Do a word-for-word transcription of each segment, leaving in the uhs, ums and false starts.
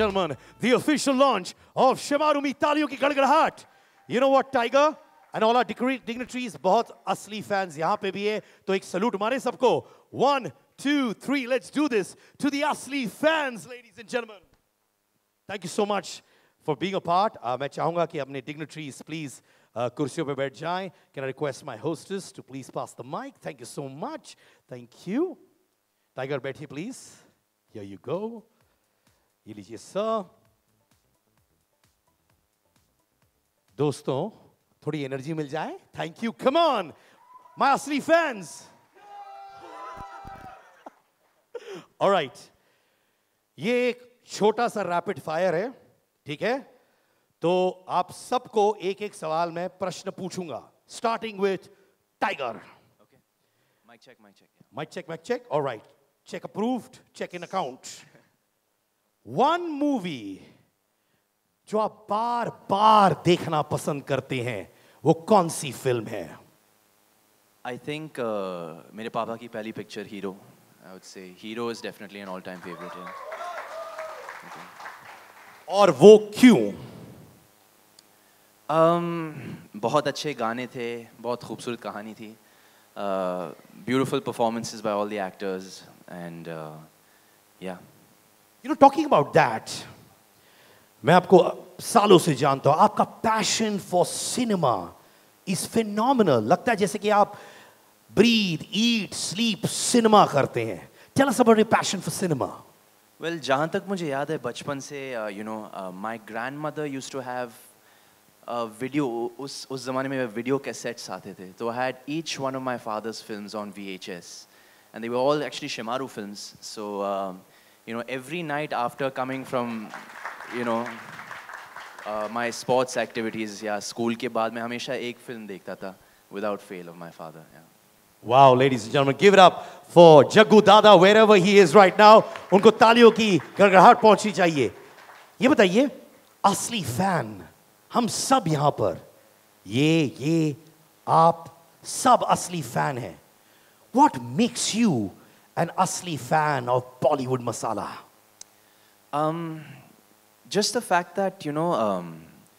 gentlemen, the official launch of Shemaroo Mi Taliyon Ki Gadgadahat. You know what, Tiger? And all our dignitaries, बहुत असली fans यहाँ पे भी है, तो एक salute हमारे सबको. One, two, three, let's do this to the asli fans, ladies and gentlemen. Thank you so much for being a part. Uh, मैं चाहूँगा कि अपने dignitaries please uh, कुर्सियों पे बैठ जाएं. Can I request my hostess to please pass the mic? Thank you so much. Thank you. Tiger, बैठिए please. Here you go. ये लीजिए sir. दोस्तों, थोड़ी एनर्जी मिल जाए. Thank you. Come on, my asli fans. All right. ये एक छोटा सा रैपिड फायर है, ठीक है? तो आप सबको एक एक सवाल में प्रश्न पूछूंगा. Starting with Tiger. Okay. Mic check, mic check. Yeah. Mic check, mic check. All right. Check approved. Check in account. One movie जो आप बार बार देखना पसंद करते हैं, वो कौन सी फिल्म है? I think uh, मेरे पापा की पहली picture Hero. I would say Hero is definitely an all-time favorite. Yeah. Okay. और वो क्यों? Um, बहुत अच्छे गाने थे, बहुत खूबसूरत कहानी थी. Uh, beautiful performances by all the actors, and uh, yeah. You know, talking about that, मैं आपको सालों से जानता हूँ. आपका passion for cinema is phenomenal. लगता है जैसे कि आप breathe, eat, sleep, cinema करते हैं. Tell us about your passion for cinema. Well, जहाँ तक मुझे याद है बचपन से, uh, you know, uh, my grandmother used to have a video. उस उस ज़माने में video cassettes आते थे. So I had each one of my father's films on V H S, and they were all actually Shemaroo films. So um, you know, every night after coming from, you know, uh, my sports activities या school के बाद मैं हमेशा एक film देखता था without fail of my father. Yeah. Wow, ladies and gentlemen, give it up for Jaggu Dada wherever he is right now. उनको तालियों की गड़गड़ाहट पहुंचनी चाहिए. ये बताइए, असली फैन हम सब यहाँ पर, ये ये आप सब असली फैन हैं. What makes you an asli fan of Bollywood masala? Um, just the fact that, you know, um,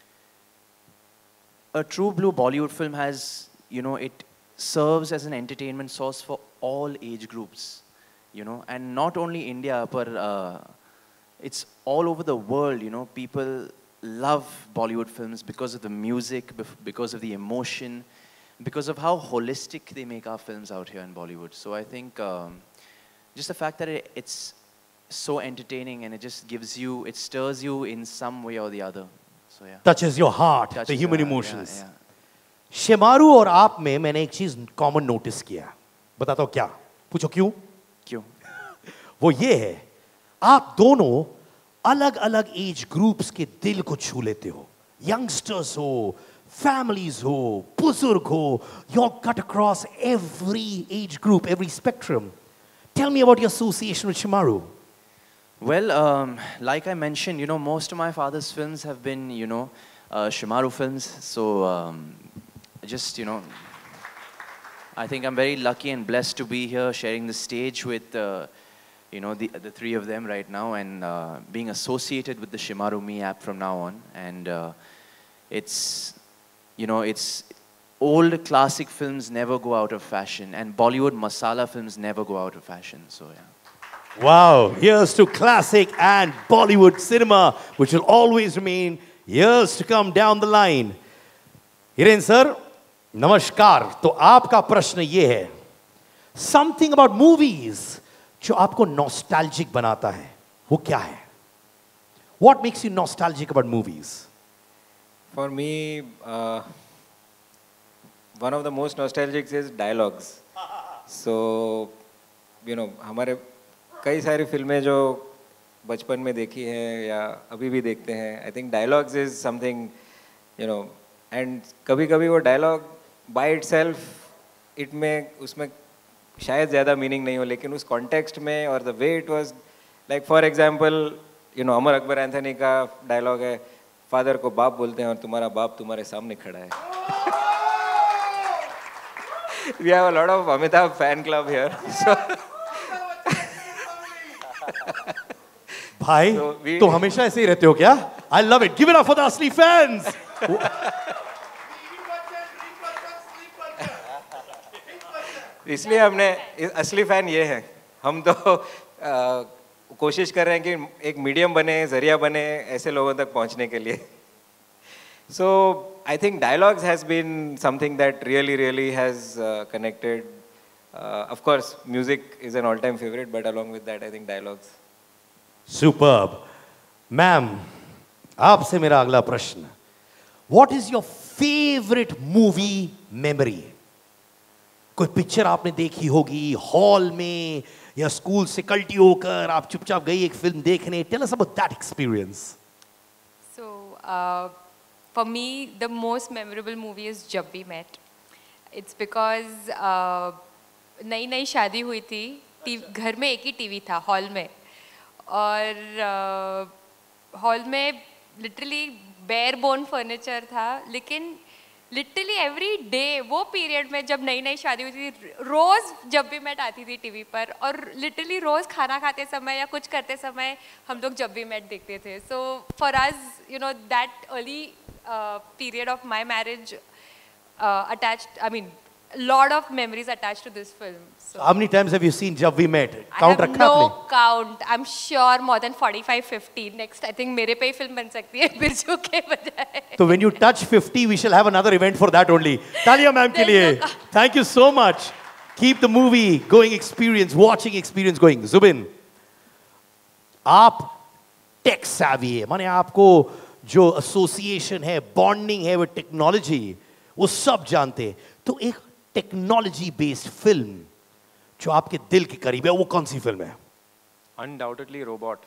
a true blue Bollywood film has, you know, it serves as an entertainment source for all age groups, you know, and not only India, but uh, it's all over the world, you know. People love Bollywood films because of the music, because of the emotion, because of how holistic they make our films out here in Bollywood. So I think um, just the fact that it, it's so entertaining and it just gives you, it stirs you in some way or the other. So yeah. Touches your heart, Touches the human your heart, emotions. yeah, yeah. Shemaroo और आप में मैंने एक चीज common notice किया. बताता हूँ क्या? पूछो क्यों? क्यों? वो ये है, आप दोनों अलग अलग एज ग्रुप्स के दिल को छू लेते हो. यंगस्टर्स हो, families हो, बुजुर्ग हो, you all cut across every age group, every spectrum. Tell me about your association with Shemaroo. Well, um, like I mentioned, you know, most of my father's films have been, you know, uh, Shemaroo films. So um, just, you know, I think I'm very lucky and blessed to be here sharing the stage with, uh, you know, the, the three of them right now, and uh, being associated with the Shemaroo Me app from now on. And uh, it's, you know, it's old classic films never go out of fashion, and Bollywood masala films never go out of fashion. So yeah. Wow, here's to classic and Bollywood cinema, which will always remain years to come down the line. Hiren sir, नमस्कार. तो आपका प्रश्न ये है, something about movies जो आपको nostalgic बनाता है, वो क्या है? What makes you nostalgic about movies? For me, uh, one of the most nostalgic is dialogues. So, you know, हमारे कई सारी फिल्में जो बचपन में देखी हैं या अभी भी देखते हैं, I think dialogues is something, you know, and कभी-कभी वो dialogue by itself, it में उसमें शायद ज़्यादा मीनिंग नहीं हो, लेकिन उस कॉन्टेक्स्ट में और the way it was, like for example, you know, Amar Akbar Anthony का डायलॉग है, फादर को बाप बोलते हैं और तुम्हारा बाप तुम्हारे सामने खड़ा है. We have a lot of Amitabh fan club here. So भाई So we- तो हमेशा ऐसे ही रहते हो क्या? I love it. Give it up for the असली fans. इसलिए हमने इस- असली फैन ये है, हम तो आ, कोशिश कर रहे हैं कि एक मीडियम बने, जरिया बने ऐसे लोगों तक पहुंचने के लिए. So I think dialogues has been something that really really has uh, connected. Uh, of course, music is an all-time favorite, but along with that, I think dialogues. Superb. Ma'am, आपसे मेरा अगला प्रश्न. What is your favorite movie memory? कोई picture आपने देखी होगी hall में या स्कूल से कल्टी होकर आप चुपचाप गई एक फिल्म देखने. Tell us about that experience. So, uh, for me, the most memorable movie is Jab We Met. It's because uh, नई नई शादी हुई थी, टी- घर में एक ही टीवी था हॉल में, और हॉल में लिटरली बेयर बोन फर्नीचर था, लेकिन literally every day period में जब नई नई शादी हुई थी, रोज़ जब भी मेट आती थी टीवी पर, और लिटरली रोज़ खाना खाते समय या कुछ करते समय हम लोग जब भी मेट देखते थे. So for us, you know, that early period of my marriage attached, I mean lot of memories attached to this film. So How many times have you seen Jab We Met? I Count have रखा no आपने? count. I'm sure more than forty-five, fifty. Next, I think मेरे पे ही film बन सकती है बिरजू के बजाय. So when you touch fifty, we shall have another event for that only. तालियां मैम के लिए. Thank you so much. Keep the movie going experience, watching experience going. Zubin, आप tech savvy है, माने आपको जो association है, bonding है with technology, वो सब जानते हैं. तो एक टेक्नोलॉजी बेस्ड फिल्म जो आपके दिल के करीब है, वो कौन सी फिल्म है? Undoubtedly Robot.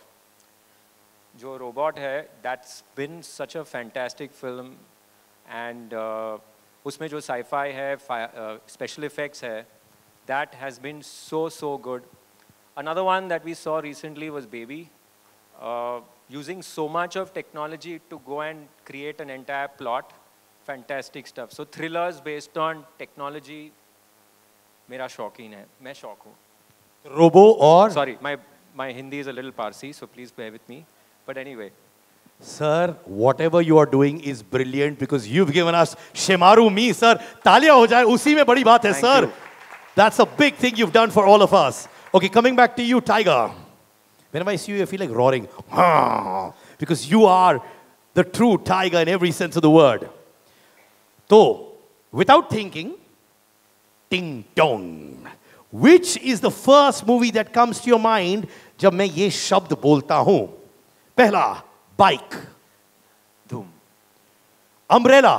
जो रोबोट है, that's been such a fantastic film, and uh, उसमें जो sci-fi है, special effects है, that has been so so good. Another one that we saw recently was Baby, uh, using so much of technology to go and create an entire plot. Fantastic stuff. So thrillers based on technology, मेरा शौकीन है, मैं शौक हूँ. Robo और Sorry, my my Hindi is a little Parsi, so please bear with me. But anyway, Sir, whatever you are doing is brilliant because you've given us Shemaru Me, sir. तालियां हो जाए, उसी में बड़ी बात है, Thank sir. you. That's a big thing you've done for all of us. Okay, coming back to you, Tiger. Whenever I see you, I feel like roaring. Because you are the true tiger in every sense of the word. So, without thinking, ting tong. Which is the first movie that comes to your mind जब मैं ये शब्द बोलता हूं? पहला, bike. धूम. Umbrella.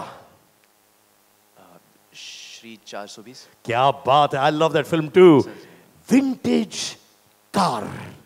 Shri चार सौ बीस. क्या बात है, I love that film too. Vintage car.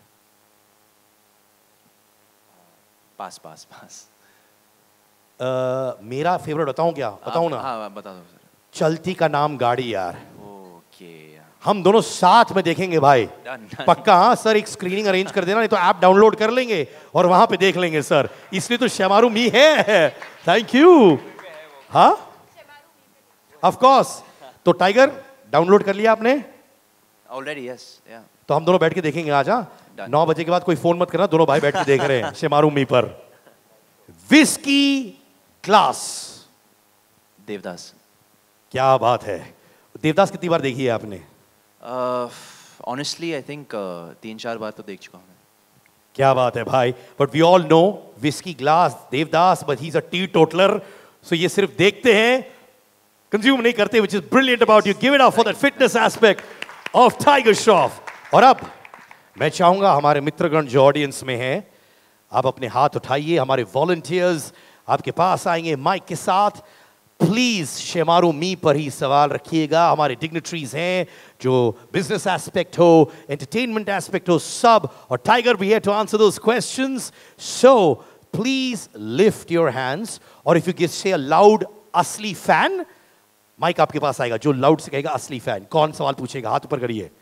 पास पास पास. uh, मेरा फेवरेट बताऊं क्या? बताऊं ना? हाँ बता दो सर. चलती का नाम गाड़ी यार. ओके. हम दोनों साथ में देखेंगे भाई. Done, done. पक्का. हाँ सर, एक स्क्रीनिंग अरेंज कर देना, नहीं तो ऐप डाउनलोड कर लेंगे और वहां पे देख लेंगे सर. इसलिए तो शेमारू मी है. Thank you. हाँ, ऑफ कोर्स. तो टाइगर डाउनलोड कर लिया आपने? Already yes. या. तो हम दोनों बैठ के देखेंगे आज. हाँ, Done. नौ बजे के बाद कोई फोन मत करना, दोनों भाई बैठ के देख रहे हैं शेमारू मी पर. Whisky glass. देवदास. क्या बात है. देवदास कितनी बार देखी है आपने? ऑनेस्टली आई थिंक तीन चार बार तो देख चुका हूँ. क्या बात है भाई. But we all know whisky glass, Devdas, but he is a teetotaller. So ये सिर्फ देखते हैं, कंज्यूम नहीं करते, which is brilliant about you. Give it up for that fitness aspect of Tiger Shroff. और अब मैं चाहूंगा हमारे मित्रगण जो ऑडियंस में हैं, आप अपने हाथ उठाइए. हमारे वॉलंटियर्स आपके पास आएंगे माइक के साथ. प्लीज शेमारू मी पर ही सवाल रखिएगा. हमारे डिग्नेटरीज हैं जो बिजनेस एस्पेक्ट हो, एंटरटेनमेंट एस्पेक्ट हो, सब. और टाइगर भी है to answer those questions. So please lift your hands, और if you give say a loud असली फैन, माइक आपके पास आएगा. जो लाउड से कहेगा असली फैन, कौन सवाल पूछेगा? हाथ ऊपर करिए.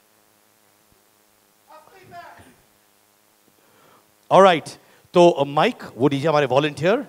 ऑलराइट, तो माइक वो दीजिए हमारे वॉलंटियर.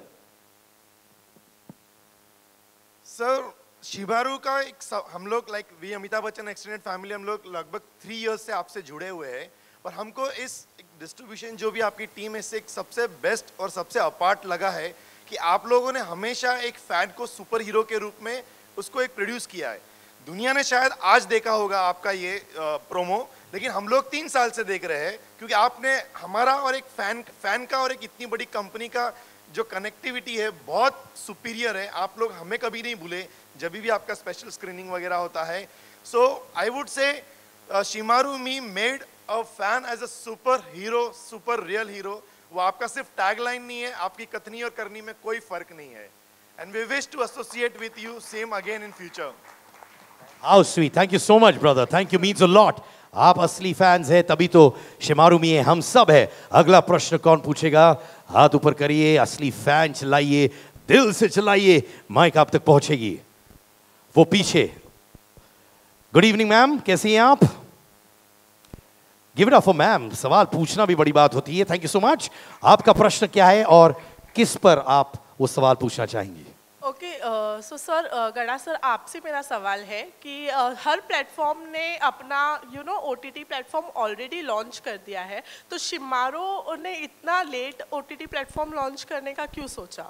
सर, शिमारू का एक स- हम लोग like we Amitabh Bachchan extended family, हम लोग लगभग थ्री इयर्स से आपसे जुड़े हुए हैं, और हमको इस डिस्ट्रीब्यूशन जो भी आपकी टीम है, इससे एक सबसे बेस्ट और सबसे अपार्ट लगा है कि आप लोगों ने हमेशा एक फैन को सुपर हीरो के रूप में उसको एक प्रोड्यूस किया है। दुनिया ने शायद आज देखा होगा आपका ये प्रोमो, लेकिन हम लोग तीन साल से देख रहे हैं, क्योंकि आपने हमारा और एक फैन फैन का और एक इतनी बड़ी कंपनी का जो कनेक्टिविटी है बहुत सुपीरियर है। आप लोग हमें कभी नहीं भूले जब भी आपका स्पेशल स्क्रीनिंग वगैरह होता है। सो I would say Shemaroo me made a fan as a super hero, super real hero. वो आपका सिर्फ टैगलाइन नहीं है, आपकी कथनी और करनी में कोई फर्क नहीं है। And we wish to associate with you same again in future. How sweet. Thank you so much, brother. Thank you, means a lot. आप असली फैंस हैं तभी तो शिमारू में हम सब है। अगला प्रश्न कौन पूछेगा? हाथ ऊपर करिए, असली फैन चलाइए, दिल से चलाइए, माइक आप तक पहुंचेगी। वो पीछे। गुड इवनिंग मैम, कैसी हैं आप? Give it up for ma'am. सवाल पूछना भी बड़ी बात होती है। Thank you so much. आपका प्रश्न क्या है और किस पर आप वो सवाल पूछना चाहेंगी? ओके, सो सर, गणा सर, आपसे मेरा सवाल है कि uh, हर प्लेटफॉर्म ने अपना you know OTT platform already launch कर दिया है, तो शिमारो ने इतना लेट ओटीटी प्लेटफॉर्म लॉन्च करने का क्यों सोचा?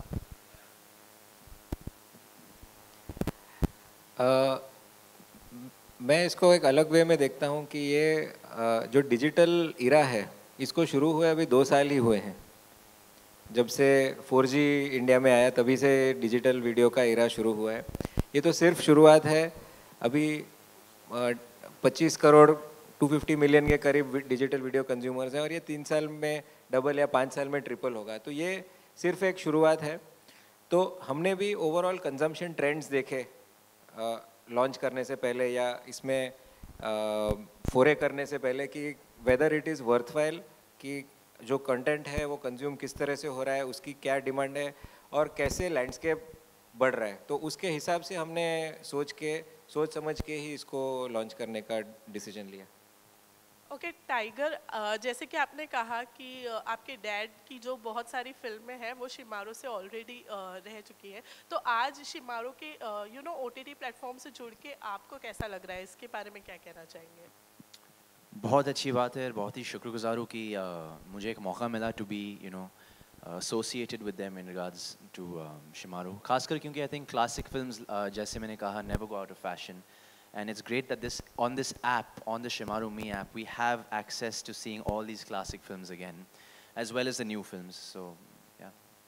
uh, मैं इसको एक अलग वे में देखता हूँ कि ये uh, जो डिजिटल इरा है, इसको शुरू हुए अभी दो साल ही हुए हैं। जब से फोर जी इंडिया में आया तभी से डिजिटल वीडियो का इरा शुरू हुआ है। ये तो सिर्फ शुरुआत है। अभी पच्चीस करोड़ दो सौ पचास मिलियन के करीब डिजिटल वीडियो कंज्यूमर्स हैं और ये तीन साल में डबल या पाँच साल में ट्रिपल होगा। तो ये सिर्फ एक शुरुआत है। तो हमने भी ओवरऑल कंजम्पशन ट्रेंड्स देखे लॉन्च करने से पहले या इसमें फोरे करने से पहले कि वेदर इट इज़ वर्थवाइल, कि जो कंटेंट है वो कंज्यूम किस तरह से हो रहा है, उसकी क्या डिमांड है और कैसे लैंडस्केप बढ़ रहा है। तो उसके हिसाब से हमने सोच के सोच समझ के ही इसको लॉन्च करने का डिसीजन लिया। ओके okay, टाइगर, जैसे कि आपने कहा कि आपके डैड की जो बहुत सारी फिल्में हैं वो शिमारो से ऑलरेडी रह चुकी हैं, तो आज शिमारो के यू नो ओटीटी प्लेटफॉर्म से जुड़ के आपको कैसा लग रहा है? इसके बारे में क्या कहना चाहेंगे? बहुत अच्छी बात है, बहुत ही शुक्रगुजार हूँ कि uh, मुझे एक मौका मिला to be you know associated with them in regards to Shemaroo, खासकर क्योंकि I think classic films uh, जैसे मैंने कहा never go out of fashion, and it's great that this on this app, on the Shimaru Me app, we have access to seeing all these classic films again, as well as the new films. So, yeah.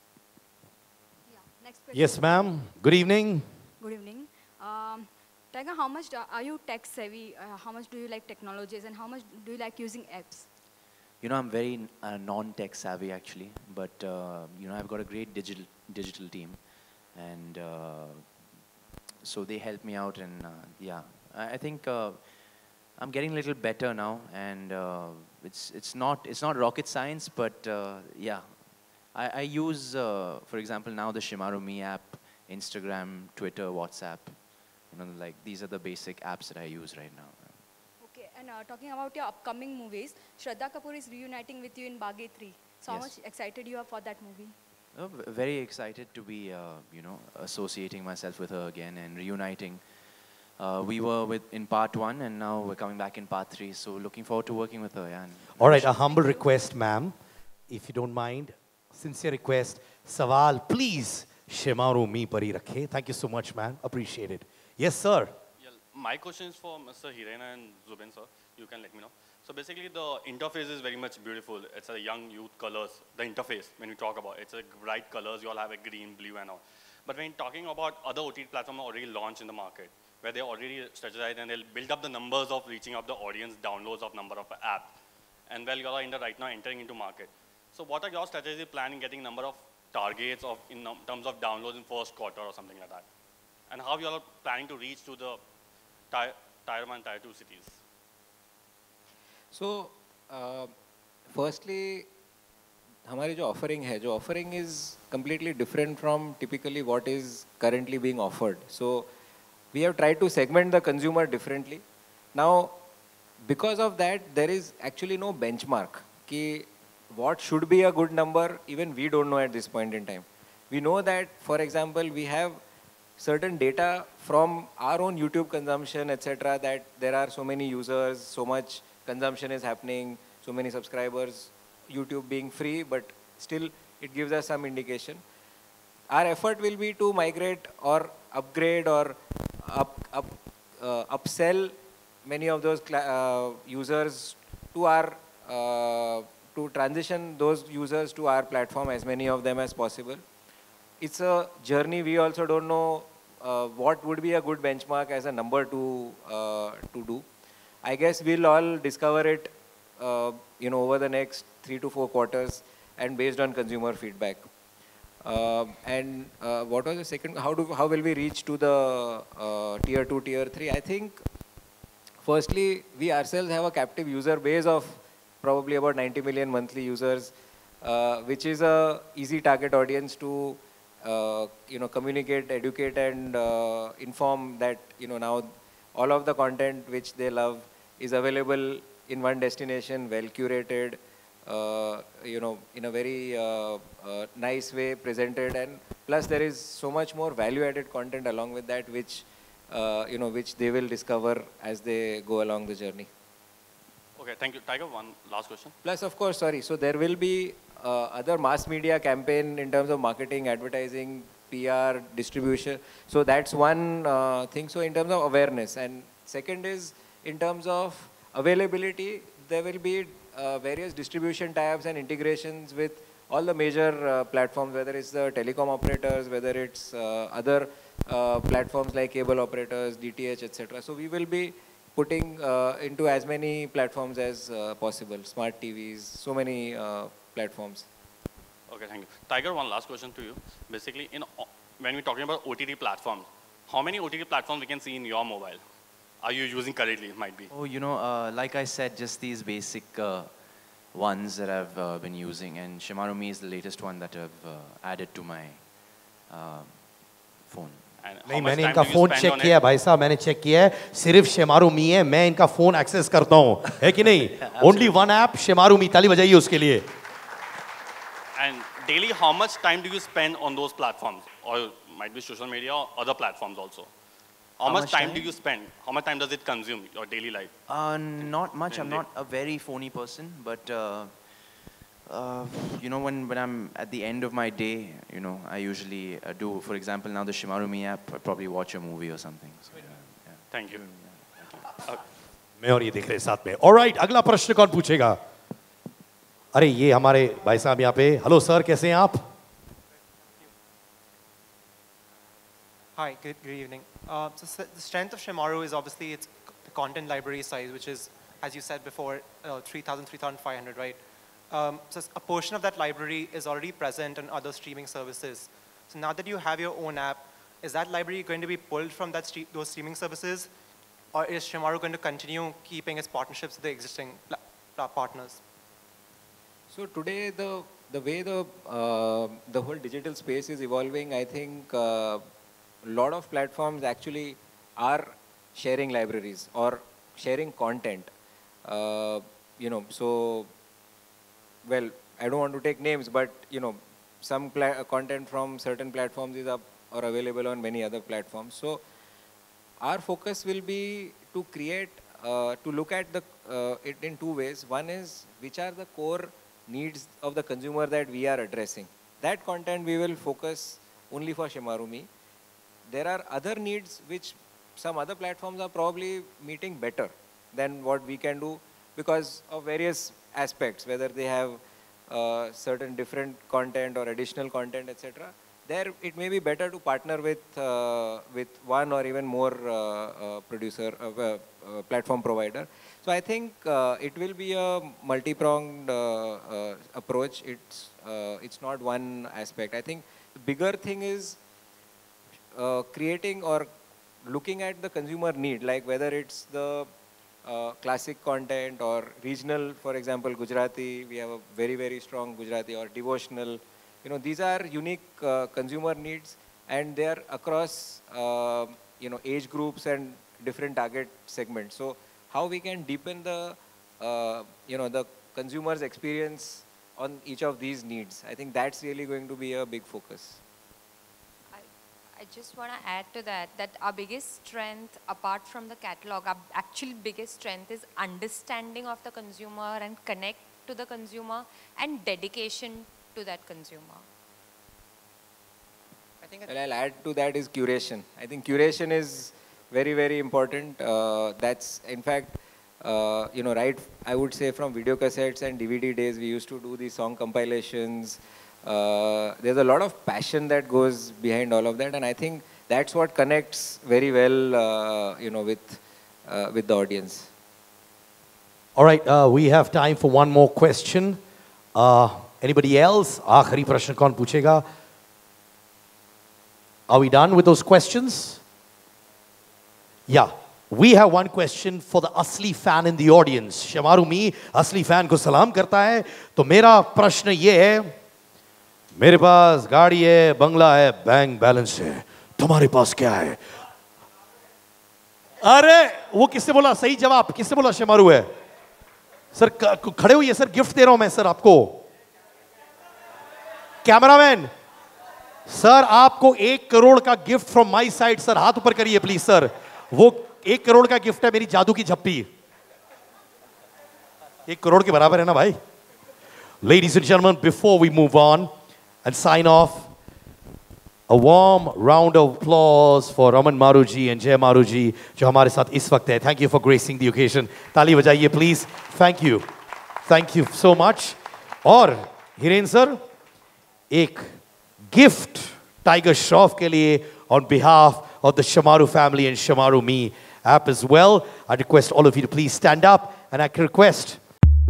Yeah. Next question. Yes, ma'am. Good evening. Good evening. Um, Tiger, how much do, are you tech savvy? Uh, how much do you like technologies, and how much do you like using apps? You know, I'm very uh, non-tech savvy actually, but uh, you know, I've got a great digital digital team, and uh, so they help me out, and uh, yeah. I think uh, I'm getting a little better now, and uh, it's it's not it's not rocket science, but uh, yeah, I, I use, uh, for example, now the Shimaru Me app, Instagram, Twitter, WhatsApp. You know, like these are the basic apps that I use right now. Okay, and uh, talking about your upcoming movies, Shraddha Kapoor is reuniting with you in Baghi three. So how Yes. much excited you are for that movie? Uh, v- very excited to be uh, you know associating myself with her again and reuniting. Uh, we were with in part one, and now we're coming back in part three. So looking forward to working with her. Yeah. and- All right, a humble request, ma'am, if you don't mind. Sincere request. Sawal, please, Shimaru Me pari rakhe. Thank you so much, man. Appreciate it. Yes, sir. Yeah, my question is for Mister Hirena and Zubin, sir. You can let me know. So basically, the interface is very much beautiful. It's a young youth colors. The interface, when we talk about, it's a bright colors. You all have a green, blue, and all. But when talking about other O T T platforms already launched in the market, where they already strategize and they'll build up the numbers of reaching out the audience, downloads of number of app, and well, you are in the right now entering into market. So what are your strategy planning getting number of targets of in num- terms of downloads in first quarter or something like that? And how you are planning to reach to the tier, tier one, tier two cities? So, uh, firstly, हमारी जो offering है, जो offering is completely different from typically what is currently being offered. So, we have tried to segment the consumer differently. Now, because of that, there is actually no benchmark. Ki what should be a good number, even we don't know at this point in time. We know that, for example, we have certain data from our own YouTube consumption, et cetera, that there are so many users, so much consumption is happening, so many subscribers YouTube being free, but still it gives us some indication. Our effort will be to migrate or upgrade or up, up, uh, upsell many of those uh, users to our, uh, to transition those users to our platform, as many of them as possible. It's a journey. We also don't know uh, what would be a good benchmark as a number to, uh, to do. I guess we'll all discover it uh, you know, over the next three to four quarters and based on consumer feedback. Uh, and uh, what was the second? How do how will we reach to the uh, tier two, tier three? I think, firstly, we ourselves have a captive user base of probably about ninety million monthly users, uh, which is a easy target audience to uh, you know communicate, educate, and uh, inform that you know now all of the content which they love is available in one destination, well curated. Uh, you know, in a very uh, uh, nice way presented, and plus there is so much more value-added content along with that, which uh, you know, which they will discover as they go along the journey. Okay, thank you. Tiger, one last question. Plus, of course, sorry. So there will be uh, other mass media campaign in terms of marketing, advertising, P R, distribution. So that's one uh, thing. So in terms of awareness, and second is in terms of availability, there will be Uh, various distribution tabs and integrations with all the major uh, platforms, whether it's the telecom operators, whether it's uh, other uh, platforms like cable operators, D T H, et cetera. So we will be putting uh, into as many platforms as uh, possible, smart T Vs, so many uh, platforms. Okay, thank you. Tiger, one last question to you. Basically, in, when we're talking about O T T platforms, how many O T T platforms we can see in your mobile? Are you using currently, it might be? Oh, you know, uh, like I said, just these basic uh, ones that I've uh, been using, and Shimaru Mi is the latest one that I've uh, added to my uh, phone. नहीं, मैंने इनका phone check किया भाई साहब, मैंने check किया है, सिर्फ शिमारू मी है, मैं इनका फोन एक्सेस करता हूँ, है कि नहीं? Only one app, शिमारू मी, ताली बजाइए उसके लिए. And daily, how much time do you spend on those platforms? Or might be social media or other platforms also? How, How much, much time, time do you spend? How much time does it consume your daily life? Uh, not much. I'm not a very phony person, but uh, uh, you know, when, when I'm at the end of my day, you know, I usually uh, do, for example, now the Shimaru Mi app, I probably watch a movie or something. So, yeah, yeah. Thank you. Uh, मैं और ये देख रहे साथ में. All right, अगला प्रश्न कौन पूछेगा? अरे ये हमारे भाई साहब यहाँ पे. Hello sir, कैसे हैं आप? Hi, good, good evening. Uh, so the strength of Shimaru is obviously its the content library size, which is, as you said before, uh, three thousand, three thousand five hundred, right? Um, so a portion of that library is already present on other streaming services. So now that you have your own app, is that library going to be pulled from that st those streaming services? Or is Shimaru going to continue keeping its partnerships with the existing partners? So today, the, the way the, uh, the whole digital space is evolving, I think uh, a lot of platforms actually are sharing libraries or sharing content. Uh, you know, so, well, I don't want to take names, but, you know, some content from certain platforms is up or available on many other platforms. So, our focus will be to create, uh, to look at the, uh, it in two ways. One is, which are the core needs of the consumer that we are addressing. That content we will focus only for Shimaru Mi. There are other needs which some other platforms are probably meeting better than what we can do because of various aspects, whether they have uh, certain different content or additional content, et cetera. There, it may be better to partner with uh, with one or even more uh, uh, producer, uh, uh, platform provider. So I think uh, it will be a multi-pronged uh, uh, approach. It's uh, it's not one aspect. I think the bigger thing is uh, creating or looking at the consumer need, like whether it's the uh, classic content or regional, for example, Gujarati. We have a very very strong Gujarati, or devotional. You know, these are unique uh, consumer needs, and they are across uh, you know age groups and different target segments. So, how we can deepen the uh, you know the consumer's experience on each of these needs? I think that's really going to be a big focus. I, I just want to add to that that our biggest strength, apart from the catalog, our actual biggest strength is understanding of the consumer and connect to the consumer and dedication to that consumer. I think well, I'll add to that is curation. I think curation is very, very important. Uh, that's, in fact, uh, you know, right, I would say from video cassettes and D V D days, we used to do these song compilations. Uh, there's a lot of passion that goes behind all of that, and I think that's what connects very well, uh, you know, with, uh, with the audience. All right, uh, we have time for one more question. Uh, anybody else? Aakhari prashn kaun puchega? Are we done with those questions? Yeah. We have one question for the asli fan in the audience. Shemaru Me, asli fan ko salam karta hai. To mera prashn ye hai, मेरे पास गाड़ी है, बंगला है, bank balance है, तुम्हारे पास क्या है? अरे वो किसने बोला? सही जवाब किसने बोला? शेमारू है सर, खड़े हुई है सर, गिफ्ट दे रहा हूं मैं सर आपको। कैमरामैन सर, आपको एक करोड़ का gift from my side sir, हाथ ऊपर करिए प्लीज सर। वो एक करोड़ का गिफ्ट है, मेरी जादू की झप्पी। एक करोड़ के बराबर है ना भाई? Ladies and gentlemen, before we move on and sign off, a warm round of applause for Raman Maruji and Jay Maruji, जो हमारे साथ इस वक्त है. Thank you for gracing the occasion. ताली बजाइए please. Thank you. Thank you so much. और Hiren sir, एक gift Tiger Shroff के लिए on behalf of the Shemaru family and Shemaru Me app as well. I request all of you to please stand up, and I can request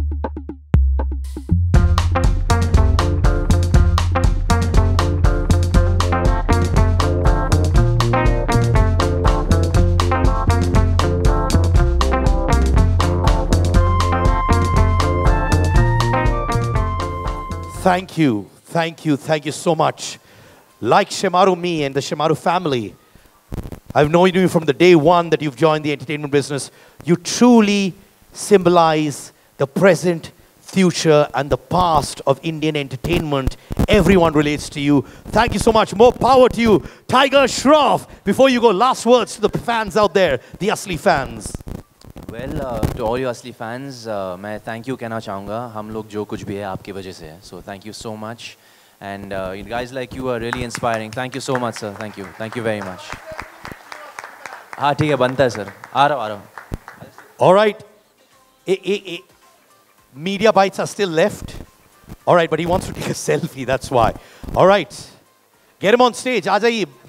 Thank you, thank you, thank you so much. Like Shemaru Me and the Shemaru family, I've known you from the day one that you've joined the entertainment business. You truly symbolize the present, future, and the past of Indian entertainment. Everyone relates to you. Thank you so much. More power to you, Tiger Shroff. Before you go, last words to the fans out there, the Asli fans. Well, uh, to all you Asli fans, uh, मैं thank you कहना चाहूँगा. हम लोग जो कुछ भी है आपकी वजह से है. So thank you so much. And uh, you guys like you are really inspiring. Thank you so much, sir. Thank you. Thank you very much. हाँ ठीक है, बनता है sir. आ रहा हूँ, आ रहा हूँ. All right. I, I, I, media bites are still left. All right, but he wants to take a selfie. That's why. All right. Get him on stage. आ जाइए.